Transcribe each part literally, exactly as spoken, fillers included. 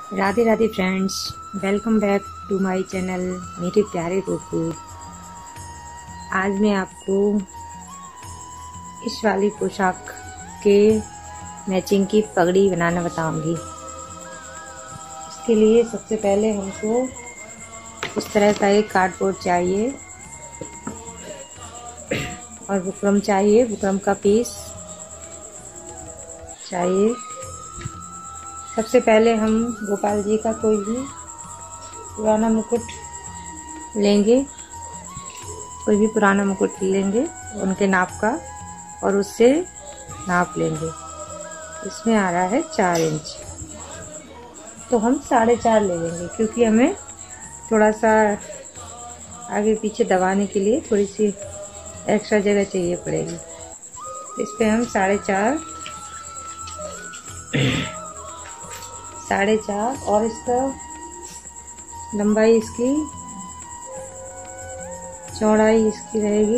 Radhe Radhe friends, welcome back to my channel मेरे प्यारे Goku. आज मैं आपको इस वाली पोशाक के मैचिंग की पगड़ी बनाना बताऊंगी। इसके लिए सबसे पहले हमको इस तरह का एक कार्डबोर्ड चाहिए और बुकरम चाहिए, बुकरम का पीस चाहिए। सबसे पहले हम गोपाल जी का कोई भी पुराना मुकुट लेंगे, कोई भी पुराना मुकुट लेंगे उनके नाप का और उससे नाप लेंगे। इसमें आ रहा है चार इंच, तो हम साढ़े चार ले लेंगे क्योंकि हमें थोड़ा सा आगे पीछे दबाने के लिए थोड़ी सी एक्स्ट्रा जगह चाहिए पड़ेगी। इस पे हम साढ़े चार साढ़े चार और इसका लंबाई इसकी चौड़ाई इसकी रहेगी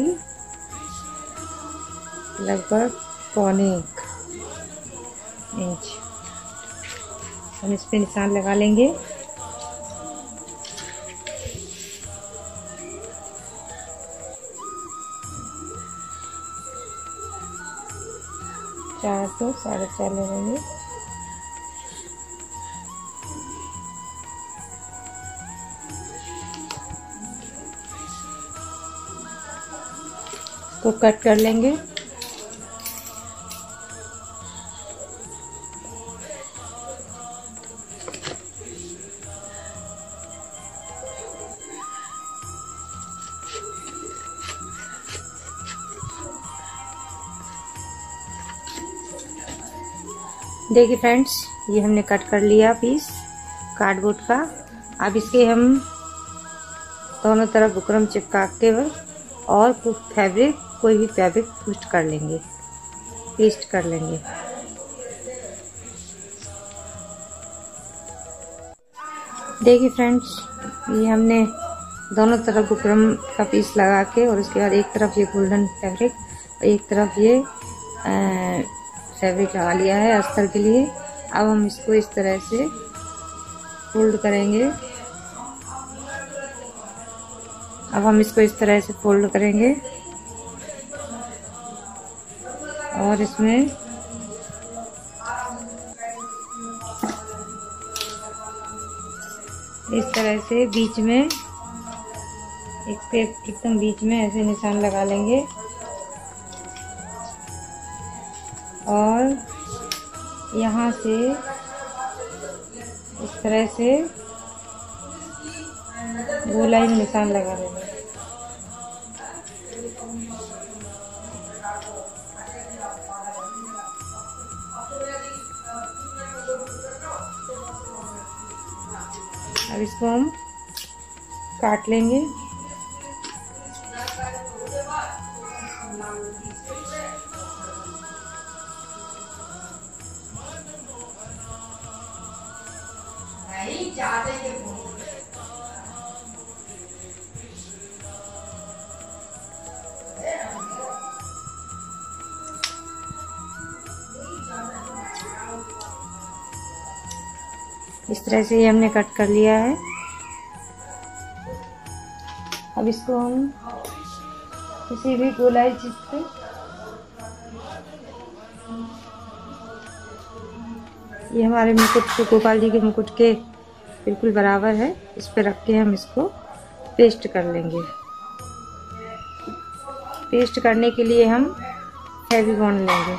लगभग पौने एक इंच। हम इस पे निशान लगा लेंगे। चार तो साढ़े चार लगेंगे। तो कट कर लेंगे। देखिए फ्रेंड्स, ये हमने कट कर लिया पीस कार्डबोर्ड का। अब इसके हम दोनों तरफ बुकरम चिपका के और फैब्रिक कोई भी फैब्रिक पेस्ट कर लेंगे पेस्ट कर लेंगे देखिए फ्रेंड्स, ये हमने दोनों तरफ बुकरम का पीस लगा के और उसके बाद एक तरफ ये गोल्डन फैब्रिक और एक तरफ ये फैब्रिक लगा लिया है अस्तर के लिए। अब हम इसको इस तरह से फोल्ड करेंगे। अब हम इसको इस तरह से फोल्ड करेंगे और इसमें इस तरह से बीच में इसके एकदम बीच में ऐसे निशान लगा लेंगे और यहाँ से इस तरह से गोलाई में निशान लगा देंगे। अब इसको हम काट लेंगे। इस तरह से ये हमने कट कर लिया है। अब इसको हम किसी भी गोलाई चीज पे ये हमारे मुकुट के गोपाल जी के मुकुट के बिल्कुल बराबर है, इस पे रख के हम इसको पेस्ट कर लेंगे। पेस्ट करने के लिए हम फेवी बॉन्ड लेंगे।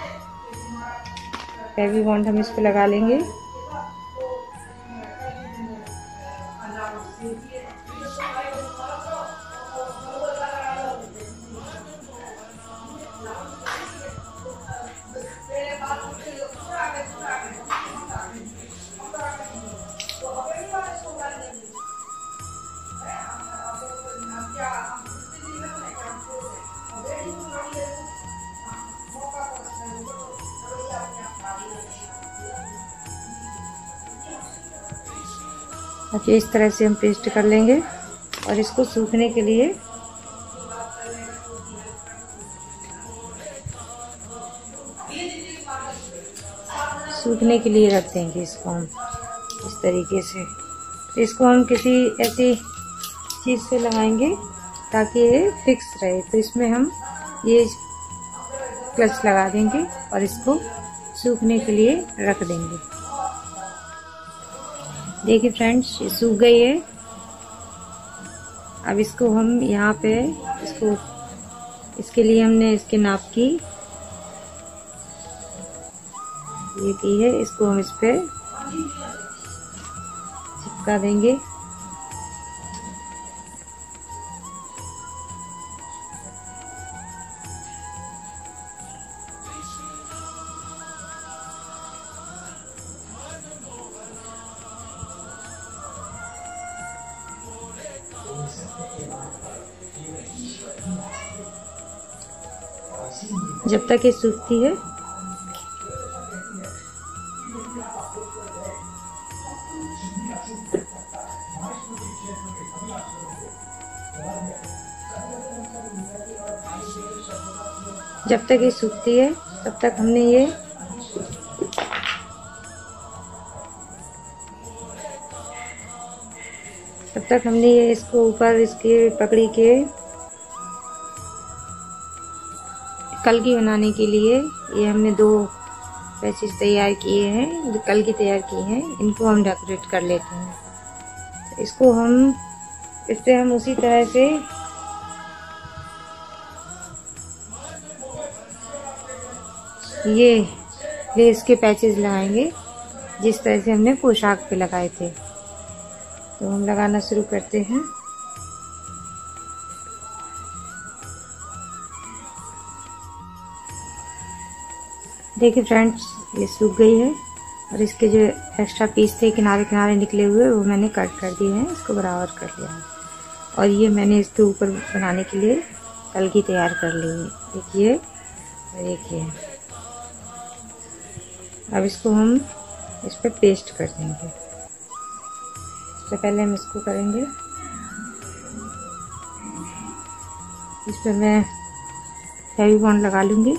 फेवी बॉन्ड हम इस पे लगा लेंगे। अब इस तरह से हम पेस्ट कर लेंगे और इसको सूखने के लिए सूखने के लिए रख देंगे इसको हम। इस तरीके से। तो इसको हम किसी ऐसी चीज़ से लगाएंगे ताकि ये फिक्स रहे। तो इसमें हम ये क्लच लगा देंगे और इसको सूखने के लिए रख देंगे। देखिए फ्रेंड्स, ये सूख गई है। अब इसको हम यहाँ पे इसको इसके लिए हमने इसके नाप की ये की है, इसको हम इस पे चिपका देंगे। जब तक ये सूखती है जब तक ये सूखती है तब तक हमने ये तब तक हमने ये इसको ऊपर इसके पकड़ी के कलगी बनाने के लिए ये हमने दो पैचेस तैयार किए हैं, जो कलगी तैयार किए हैं, इनको हम डेकोरेट कर लेते हैं। तो इसको हम इस पे हम उसी तरह से ये लेस के पैचेस लगाएंगे जिस तरह से हमने पोशाक पे लगाए थे। तो हम लगाना शुरू करते हैं। देखिए फ्रेंड्स, ये सूख गई है और इसके जो एक्स्ट्रा पीस थे किनारे किनारे निकले हुए वो मैंने कट कर दिए हैं, इसको बराबर कर लिया है। और ये मैंने इसके ऊपर बनाने के लिए कलगी तैयार कर ली है, देखिए और देखिए। अब इसको हम इस पर पेस्ट कर देंगे। सबसे पहले हम इसको करेंगे, इस पर मैं फेवी बॉन्ड लगा लूँगी।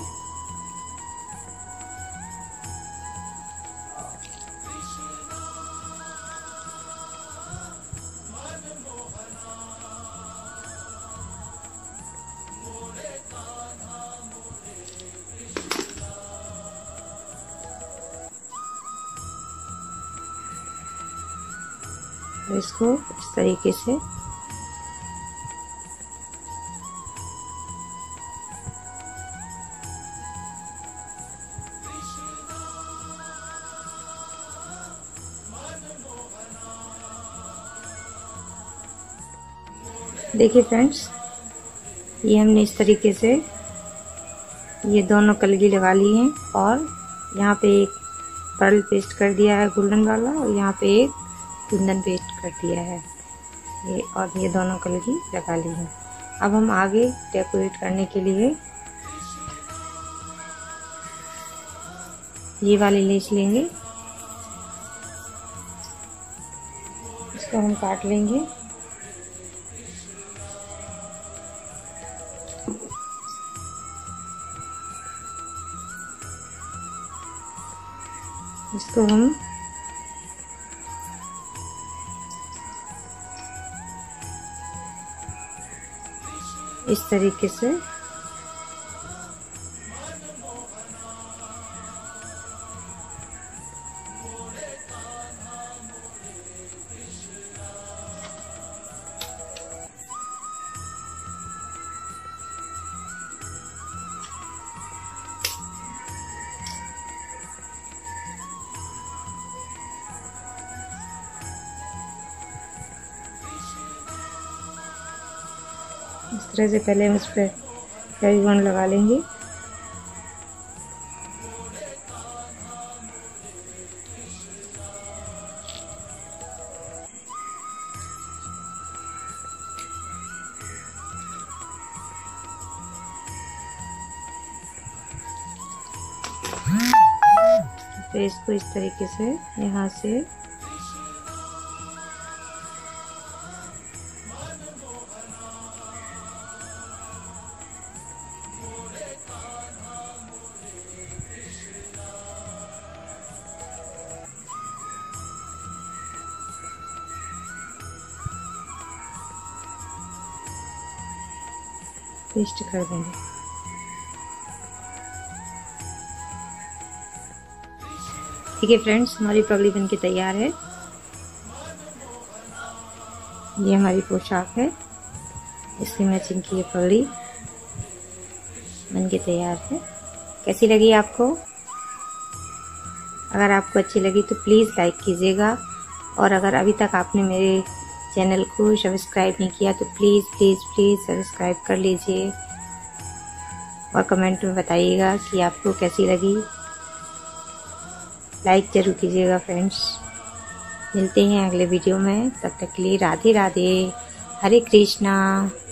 इसको इस तरीके से देखिए फ्रेंड्स, ये हमने इस तरीके से ये दोनों कलगी लगा ली हैं और यहाँ पे एक पर्ल पेस्ट कर दिया है गोल्डन वाला और यहाँ पे एक कुंदन पेस्ट कर दिया है ये, और ये दोनों कलगी लगा ली है। अब हम आगे डेकोरेट करने के लिए ये वाली लेस लेंगे, इसको हम काट लेंगे। इसको हम इस तरीके से इस तरह से पहले हम इस पर फेवी बॉन्ड लगा लेंगे। फिर इसको इस तरीके से यहाँ से पेस्ट कर देंगे। ठीक है फ्रेंड्स, हमारी पगड़ी बनके तैयार है। ये हमारी पोशाक है, इसकी मैचिंग की ये पगड़ी बनके तैयार है। कैसी लगी आपको? अगर आपको अच्छी लगी तो प्लीज़ लाइक कीजिएगा, और अगर अभी तक आपने मेरे चैनल को सब्सक्राइब नहीं किया तो प्लीज़ प्लीज़ प्लीज़ सब्सक्राइब कर लीजिए, और कमेंट में बताइएगा कि आपको कैसी लगी। लाइक ज़रूर कीजिएगा फ्रेंड्स। मिलते हैं अगले वीडियो में, तब तक के लिए राधे राधे, हरे कृष्णा।